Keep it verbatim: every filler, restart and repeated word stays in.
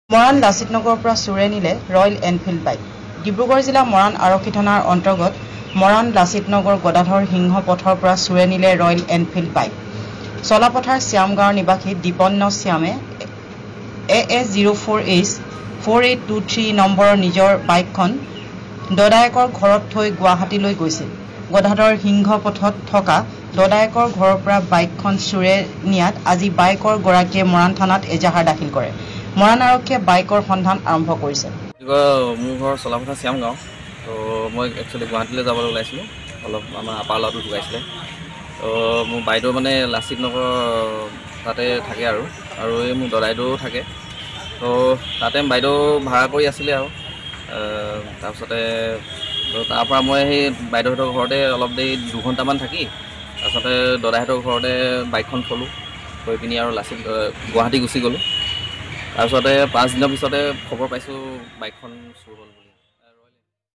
মৰাণ লাচিত নগৰৰ পৰা চুৰে নিলে ৰয়েল এনফিল্ড বাইক। ডিব্ৰুগড় জিলা মৰাণ আৰক্ষী থানাৰ অন্তৰ্গত মৰাণ লাচিত নগৰ গদাধৰ সিংহ পথৰ পৰা চুৰে নিলে ৰয়েল এনফিল্ড বাইক। চলাপথাৰ শ্যামগাঁৱৰ নিবাসী দীপন্ন শ্যামে A S zero' four H four eight two three নম্বৰৰ নিজৰ বাইকখন দদায়েকৰ ঘৰত থৈ গুৱাহাটীলৈ গৈছিল। গদাধৰ সিংহ পথত থকা দদায়েকৰ ঘৰৰ পৰা বাইকখন চুৰে নিয়াত আজি বাইকৰ গৰাকীয়ে মৰাণ থানাত এজাহাৰ দাখিল কৰে। মৰাণ আৰক্ষীয়ে বাইকৰ সন্ধান আৰম্ভ কৰিছে। মোৰ ঘৰ চলাপথাৰ শ্যামগাঁও। তো মই একচুৱেলি গুৱাহাটীলৈ যাবলৈ ওলাইছিলোঁ, অলপ আমাৰ আপাৰ ল'ৰাটো ঢুকাইছিলে। তো মোৰ বাইদেউ মানে লাচিত নগৰ তাতে থাকে আৰু আৰু এই মোৰ দদাইদেউ থাকে। তো তাতে বাইদেউ ভাড়া কৰি আছিলে আৰু তাৰপিছতে তাৰপৰা মই সেই বাইদেউহঁতৰ ঘৰতে অলপ দেৰি দুঘণ্টামান থাকি তাৰপিছতে দদাইহঁতৰ ঘৰতে বাইকখন থলোঁ, থৈ পিনি আৰু লাচিত গুৱাহাটী গুচি গ'লোঁ। তাৰপিছতে পাঁচদিনৰ পিছতে খবৰ পাইছোঁ বাইকখন চুৰ হ'ল বুলি।